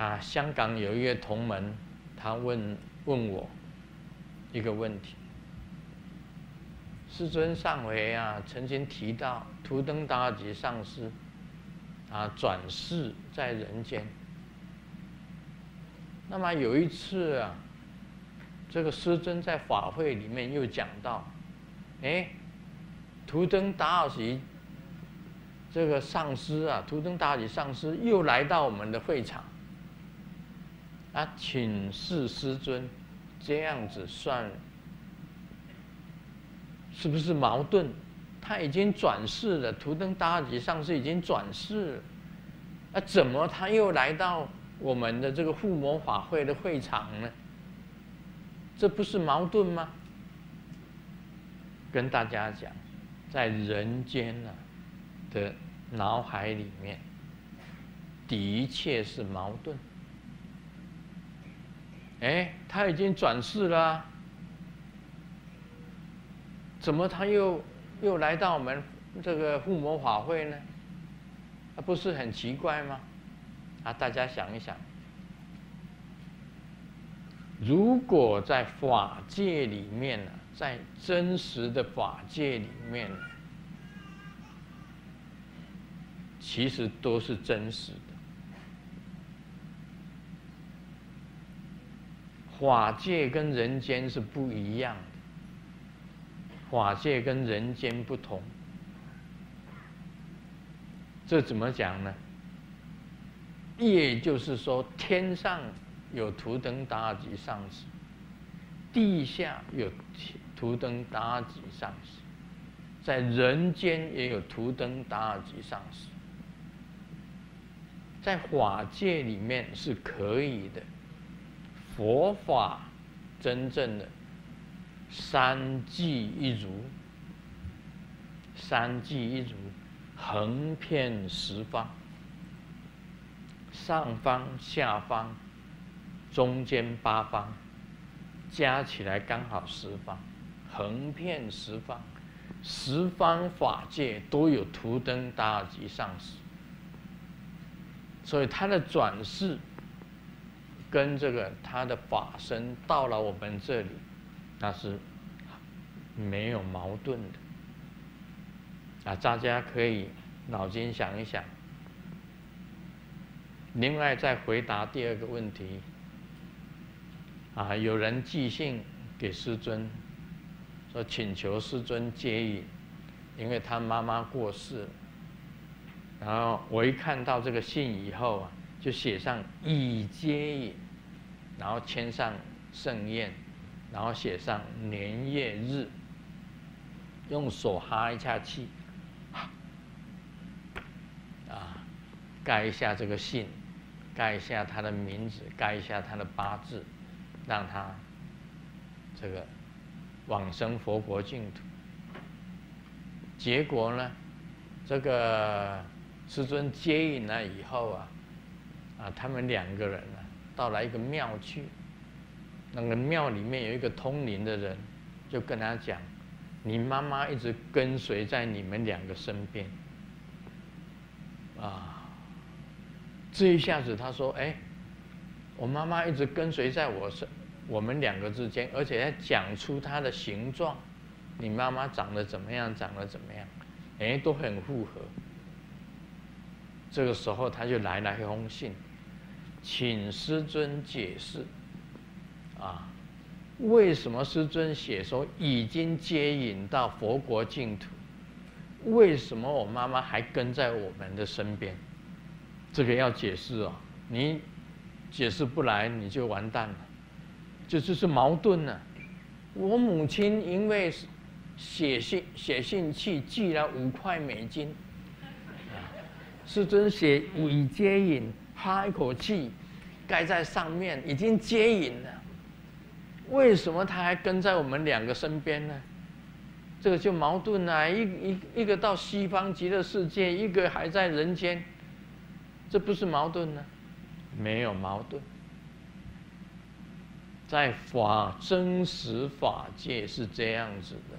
香港有一个同门，他问我一个问题：师尊上回曾经提到图登达吉上师转世在人间。那么有一次这个师尊在法会里面又讲到，图登达吉这个上师图登达吉上师又来到我们的会场，请示师尊，这样子算是不是矛盾？他已经转世了，图登达吉上师已经转世了，怎么他又来到我们的这个护摩法会的会场呢？这不是矛盾吗？跟大家讲，在人间的脑海里面，的确是矛盾。他已经转世了，怎么他又来到我们这个护摩法会呢？不是很奇怪吗？大家想一想，如果在法界里面在真实的法界里面其实都是真实的。法界跟人间是不一样的，法界跟人间不同。这怎么讲呢？也就是说，天上有图登达吉上师，地下有图登达吉上师，在人间也有图登达吉上师。在法界里面是可以的，佛法真正的三际一如，三际一如，横遍十方，上方、下方、中间八方，加起来刚好十方，横遍十方，十方法界都有图登达吉上师。所以他的转世跟这个他的法身到了我们这里，那是没有矛盾的。大家可以脑筋想一想。另外再回答第二个问题，有人寄信给师尊，说请求师尊接引，因为他妈妈过世了。然后我一看到这个信以后就写上已接引，然后签上盛宴，然后写上年月日，用手哈一下气，盖一下这个信，盖一下他的名字，盖一下他的八字，让他这个往生佛国净土。结果呢，这个师尊接引了以后他们两个人到了一个庙去，那个庙里面有一个通灵的人，就跟他讲：“你妈妈一直跟随在你们两个身边。”这一下子他说：“我妈妈一直跟随在我们两个之间，而且还讲出她的形状，你妈妈长得怎么样，长得怎么样，都很符合。”这个时候他就来了一封信，请师尊解释为什么师尊写说已经接引到佛国净土，为什么我妈妈还跟在我们的身边？这个要解释你解释不来你就完蛋了，这就是矛盾了。我母亲因为写信去寄了5块美金，师尊写已接引，哈一口气盖在上面，已经接引了，为什么他还跟在我们两个身边呢？这个就矛盾了，一个到西方极乐世界，一个还在人间，这不是矛盾呢？没有矛盾。在真实法界是这样子的，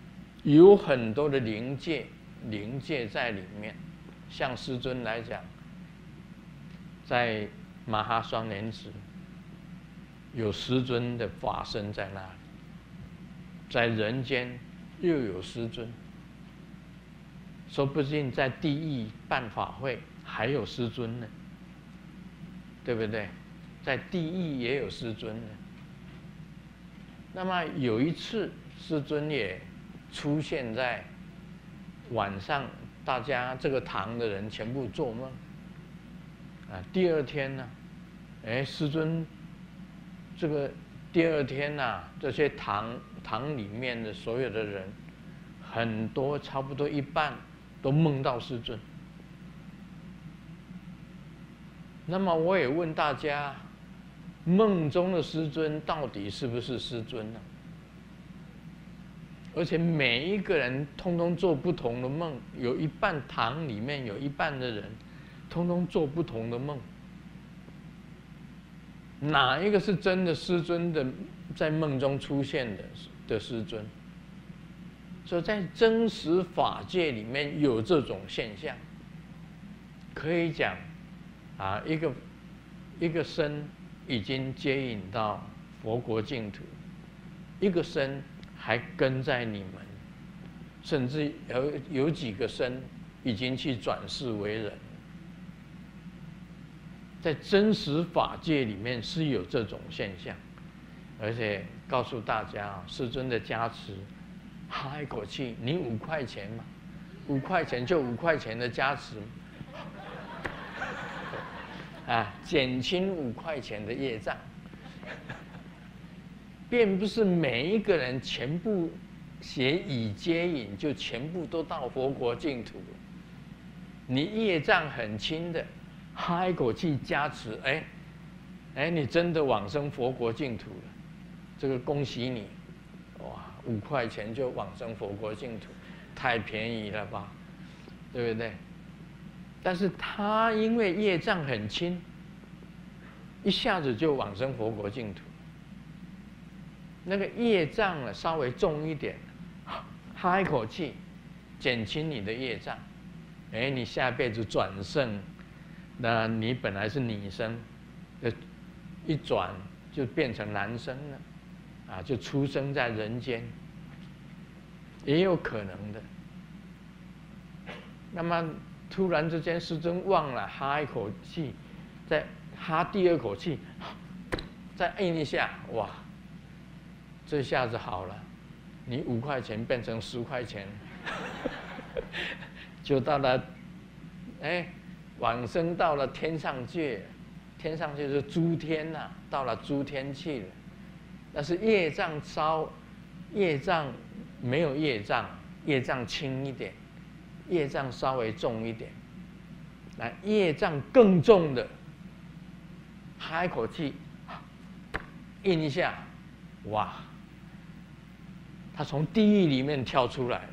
有很多的灵界在里面。像师尊来讲， 在马哈双莲池有师尊的法身在那里，在人间又有师尊，说不定在地狱办法会还有师尊呢，对不对？在地狱也有师尊呢。那么有一次，师尊也出现在晚上，大家这个堂的人全部做梦。第二天呢，师尊这个第二天呐，这些堂里面的所有的人，很多差不多一半都梦到师尊。那么我也问大家，梦中的师尊到底是不是师尊呢？而且每一个人通通做不同的梦，有一半堂里面有一半的人，通通做不同的梦。哪一个是真的师尊的在梦中出现的师尊？所以在真实法界里面有这种现象，可以讲一个身已经接引到佛国净土，一个身还跟在你们，甚至有几个身已经去转世为人。在真实法界里面是有这种现象，而且告诉大家，师尊的加持，哈一口气，你5块钱嘛，5块钱就5块钱的加持，减轻5块钱的业障，并不是每一个人全部写已接引就全部都到佛国净土，你业障很轻的。哈一口气加持，你真的往生佛国净土了，这个恭喜你，哇，5块钱就往生佛国净土，太便宜了吧，对不对？但是他因为业障很轻，一下子就往生佛国净土。那个业障呢稍微重一点，哈一口气，减轻你的业障，你下辈子转生。那你本来是女生，一转就变成男生了，就出生在人间，也有可能的。那么突然之间，师尊忘了哈一口气，再哈第二口气，再按一下，哇，这下子好了，你5块钱变成10块钱，就到了，往生到了天上界，天上界是诸天呐，到了诸天去了。但是业障没有业障，业障轻一点，业障稍微重一点。那业障更重的，哈一口气，印一下，哇，他从地狱里面跳出来了。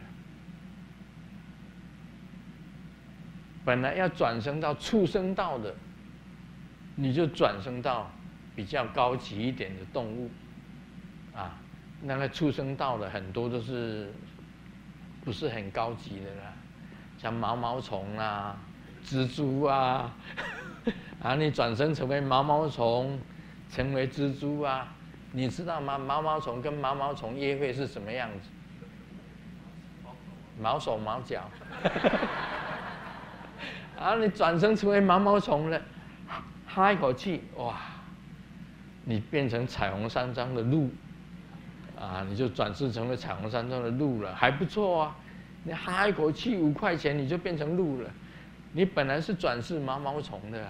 本来要转生到畜生道的，你就转生到比较高级一点的动物，那个畜生道的很多都是不是很高级的啦，像毛毛虫啊、蜘蛛啊，你转生成为毛毛虫，成为蜘蛛啊，你知道吗？毛毛虫跟毛毛虫约会是什么样子？毛手毛脚。你转生成为毛毛虫了，哈一口气，哇，你变成彩虹山上的鹿，你就转世成为彩虹山上的鹿了，还不错啊。你哈一口气5块钱，你就变成鹿了。你本来是转世毛毛虫的。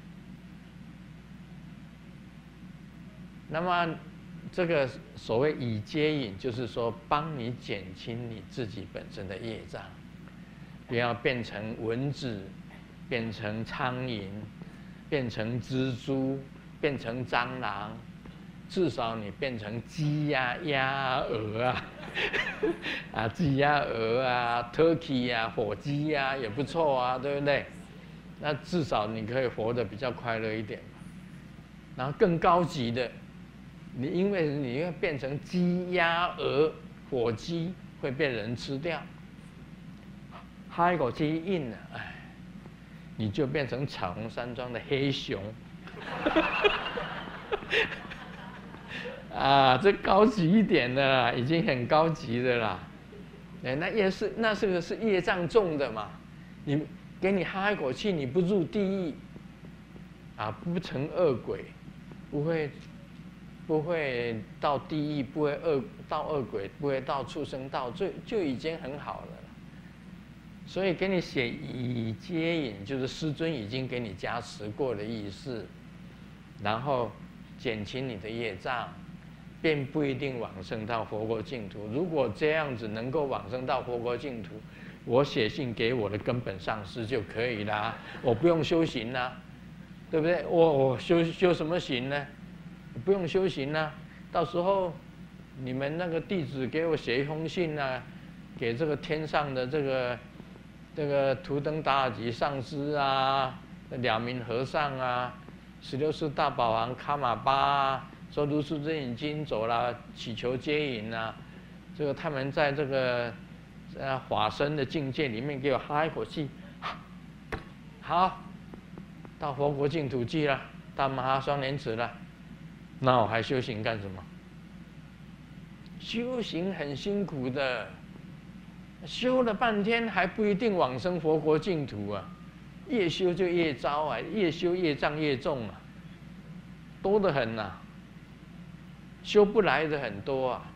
那么这个所谓已接引，就是说帮你减轻你自己本身的业障，不要变成蚊子。变成苍蝇，变成蜘蛛，变成蟑螂，至少你变成鸡呀、鸭、鹅鸡鸭、鹅turkey 火鸡也不错啊，对不对？那至少你可以活得比较快乐一点。然后更高级的，因为你要变成鸡、鸭、鹅、火鸡会被人吃掉，哈一口气硬了， 你就变成彩虹山庄的黑熊。啊，这高级一点的啦，已经很高级的啦。哎，那个是业障重的嘛，你给你哈一口气，你不入地狱，啊，不成恶鬼，不会到地狱，不会到恶鬼，不会到畜生道，就已经很好了。所以给你写已接引，就是师尊已经给你加持过的意思，然后减轻你的业障，便不一定往生到佛国净土。如果这样子能够往生到佛国净土，我写信给我的根本上师就可以啦，我不用修行啦，对不对？我修什么行呢？不用修行啦，到时候你们那个弟子给我写一封信啊，给这个天上的这个图登达尔吉上师啊，了明和尚啊，16世大宝王卡玛巴啊，说卢师尊已经走了，祈求接引啊。这个他们在这个法身的境界里面给我哈一口气，好，到佛国净土去了，到马哈双莲池了，那我还修行干什么？修行很辛苦的。修了半天还不一定往生佛国净土啊，越修就越糟啊，越修业障越重啊，多得很呐，修不来的很多啊。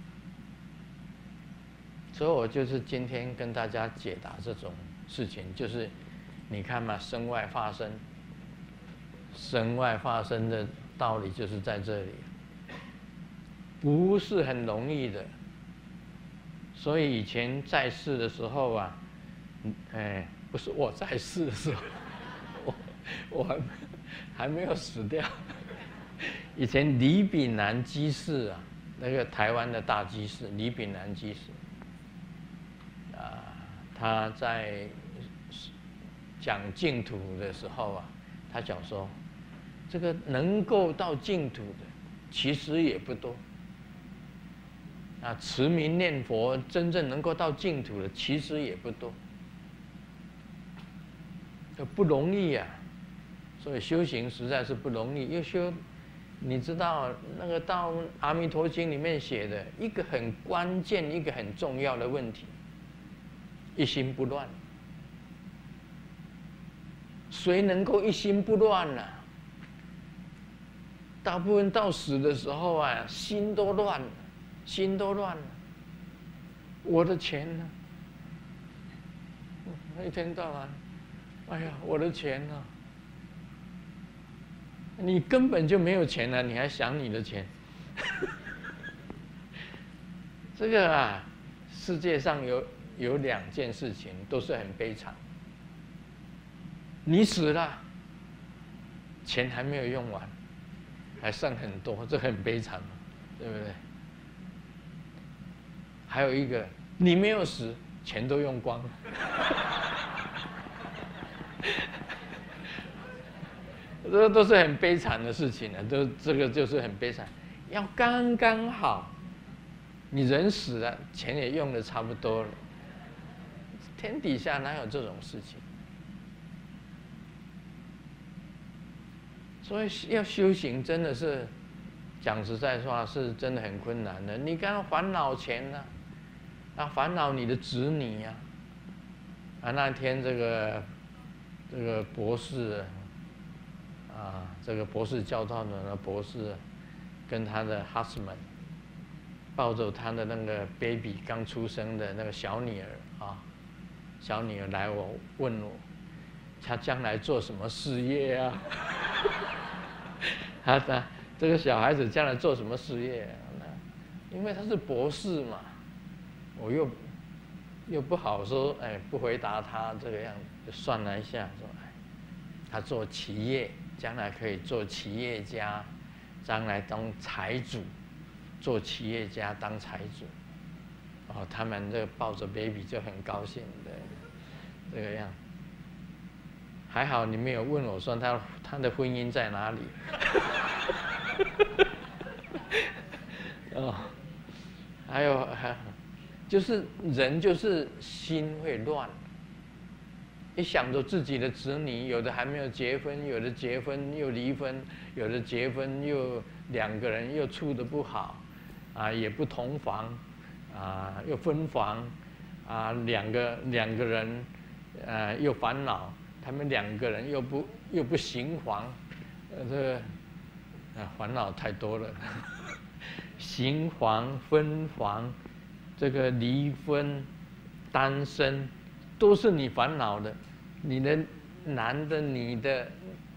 所以我就是今天跟大家解答这种事情，就是你看嘛，身外化身，身外化身的道理就是在这里，不是很容易的。所以以前在世的时候啊，不是我在世的时候，我还没有死掉。以前李炳南居士啊，那个台湾的大居士李炳南居士，他在讲净土的时候啊，他讲说，这个能够到净土的，其实也不多。持名念佛真正能够到净土的，其实也不多，不容易啊。所以修行实在是不容易。你知道那个到《阿弥陀经》里面写的一个很关键、一个很重要的问题：一心不乱。谁能够一心不乱呢？大部分到死的时候啊，心都乱了。心都乱了，我的钱呢？一天到晚，哎呀，我的钱呢？你根本就没有钱了，你还想你的钱？这个啊，世界上有2件事情都是很悲惨。你死了，钱还没有用完，还剩很多，这很悲惨嘛，对不对？还有一个，你没有死，钱都用光了。这都是很悲惨的事情了，这个就是很悲惨。要刚刚好，你人死了，钱也用的差不多了。天底下哪有这种事情？所以要修行真的是，讲实在话是真的很困难的。你刚刚烦恼钱呢？烦恼你的子女呀！那天这个博士这个博士教导的博士，跟他的 husband 抱着他的那个 baby 刚出生的那个小女儿啊，小女儿来问我，他将来做什么事业啊？他这个小孩子将来做什么事业啊？因为他是博士嘛。我又不好说，不回答他这个样子，就算了一下，说，他做企业，将来可以做企业家，将来当财主，做企业家当财主，他们这个抱着 baby 就很高兴的这个样。还好你没有问我说他的婚姻在哪里。还有就是人就是心会乱， 一想着自己的子女，有的还没有结婚，有的结婚又离婚，有的结婚又两个人又处得不好，也不同房，又分房，两个人，又烦恼，他们两个人又不行房，这个烦恼太多了，行房、分房，这个离婚、单身。都是你烦恼的，你的男的、女的，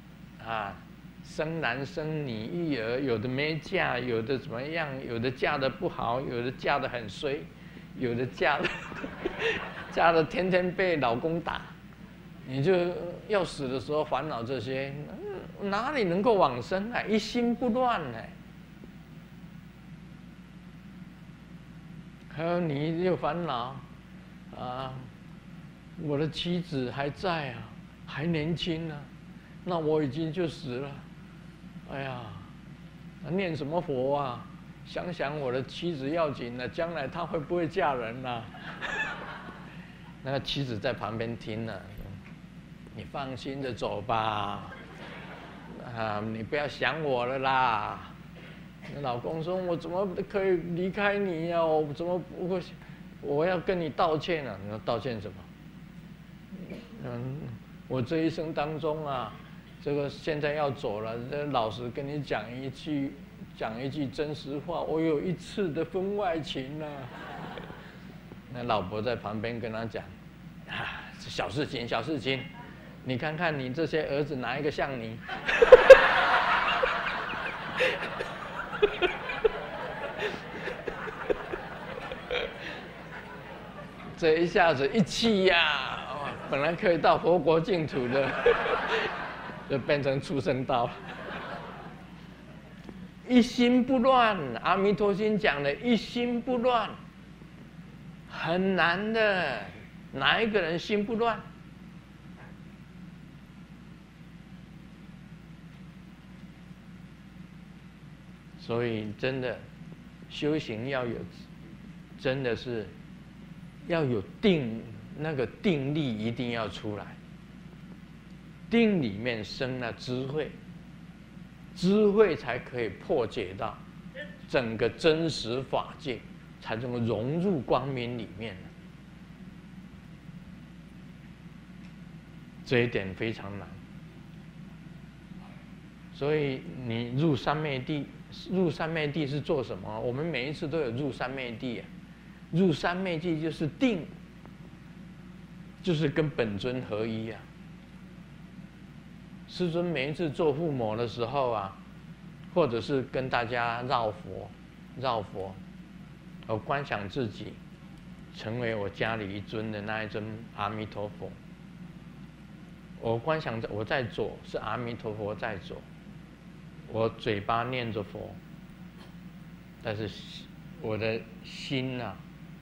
生男生女育儿，有的没嫁，有的怎么样，有的嫁得不好，有的嫁得很衰，有的嫁得天天被老公打，你就要死的时候烦恼这些，哪里能够往生啊？一心不乱呢。还有你又烦恼，我的妻子还在啊，还年轻啊，那我已经就死了。哎呀，念什么佛啊？想想我的妻子要紧了，将来她会不会嫁人啊？那个妻子在旁边听了，你放心的走吧，你不要想我了啦。老公说：“我怎么可以离开你呀？我怎么不会？我要跟你道歉啊！你说道歉什么？我这一生当中啊，这个现在要走了，老实跟你讲一句真实话，我有1次的婚外情啊。”那老婆在旁边跟他讲：“小事情，小事情，你看看你这些儿子哪一个像你？”这一下子一气呀，本来可以到佛国净土的，就变成畜生道。一心不乱，阿弥陀经讲的一心不乱，很难的。哪一个人心不乱？所以真的修行要有，真的是要有定，那个定力一定要出来。定里面生了智慧，智慧才可以破解到整个真实法界，才能够融入光明里面。这一点非常难。所以你入三昧地，入三昧地是做什么？我们每一次都有入三昧地啊。入三昧地就是定，就是跟本尊合一啊。师尊每一次做附魔的时候啊，或者是跟大家绕佛，我观想自己成为我家里一尊的那一尊阿弥陀佛。我观想着我在左，是阿弥陀佛在左。我嘴巴念着佛，但是我的心啊、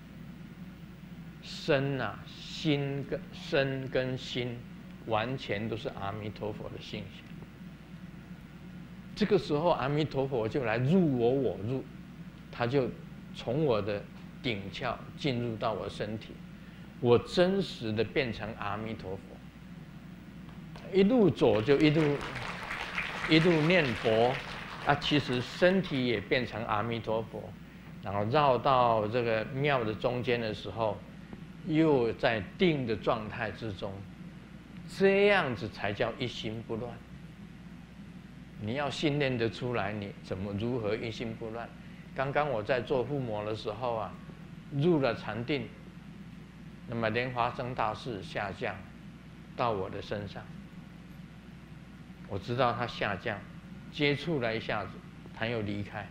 身啊、身跟心，完全都是阿弥陀佛的性情。这个时候，阿弥陀佛就来入我入，他就从我的顶窍进入到我身体，我真实的变成阿弥陀佛。一路走就一路念佛，其实身体也变成阿弥陀佛，然后绕到这个庙的中间的时候，又在定的状态之中，这样子才叫一心不乱。你要训练得出来，你如何一心不乱？刚刚我在做附魔的时候啊，入了禅定，那么莲花生大士下降到我的身上。我知道他下降，接触了一下子，他又离开。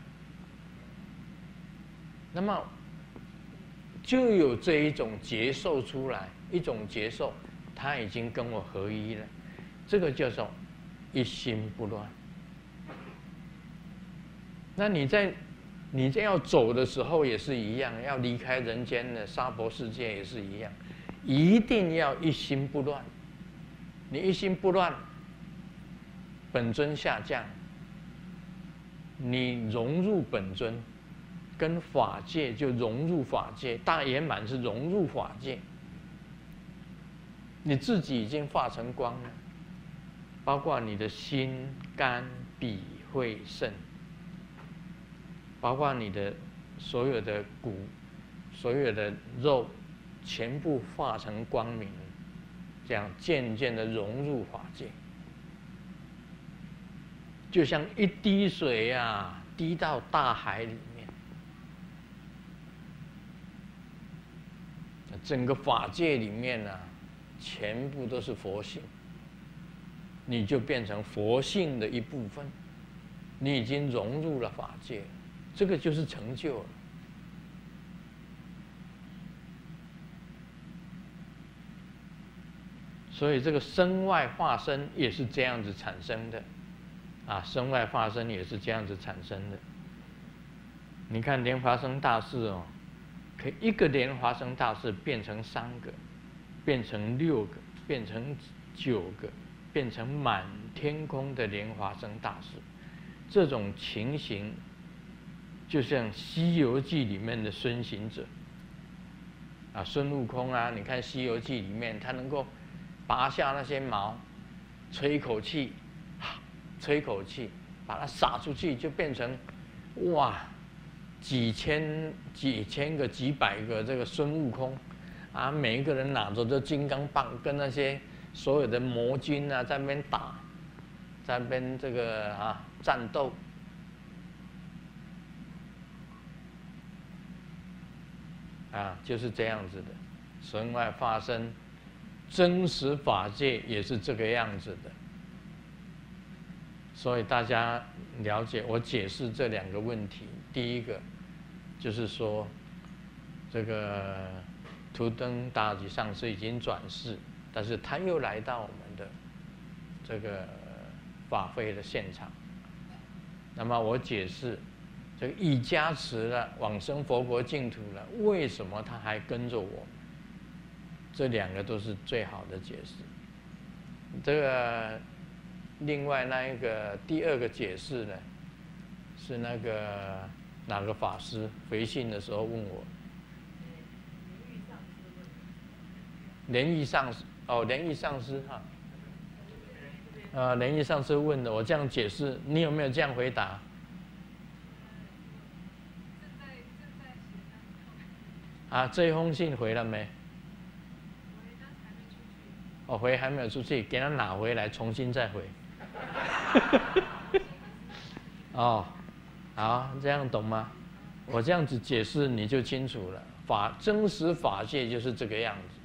那么就有这一种接受出来，一种接受，他已经跟我合一了，这个叫做一心不乱。那你在要走的时候也是一样，要离开人间的娑婆世界也是一样，一定要一心不乱。你一心不乱，本尊下降，你融入本尊，跟法界就融入法界，大圆满是融入法界。 你自己已经化成光了，包括你的心、肝、脾、肺、肾，包括你的所有的骨、所有的肉，全部化成光明，这样渐渐的融入法界，就像一滴水啊，滴到大海里面，整个法界里面啊，全部都是佛性，你就变成佛性的一部分，你已经融入了法界，这个就是成就了。所以这个身外化身也是这样子产生的，啊，身外化身也是这样子产生的。你看莲华生大士哦，可以一个莲华生大士变成3个，变成6个，变成9个，变成满天空的莲华生大士。这种情形，就像《西游记》里面的孙行者，啊，孙悟空啊，你看《西游记》里面，他能够拔下那些毛，吹一口气，吹一口气，把它撒出去，就变成哇，几千个、几百个这个孙悟空，啊，每一个人拿着这金刚棒，跟那些所有的魔军啊在那边打，在那边这个战斗。啊，就是这样子的，身外化身，真实法界也是这个样子的。所以大家了解，我解释这2个问题。第一个就是说，这个图登大吉上师已经转世，但是他又来到我们的这个法会的现场。那么我解释，这个已加持了往生佛国净土了，为什么他还跟着我？这2个都是最好的解释。这个另外那一个第2个解释呢，是那个哪个法师回信的时候问我，莲益上师哦，莲益上师哈，莲益上师问的，我这样解释，你有没有这样回答？啊，这一封信回了没？哦，回还没有出去，给他拿回来，重新再回。哦，好，这样懂吗？我这样子解释你就清楚了。真实法界就是这个样子。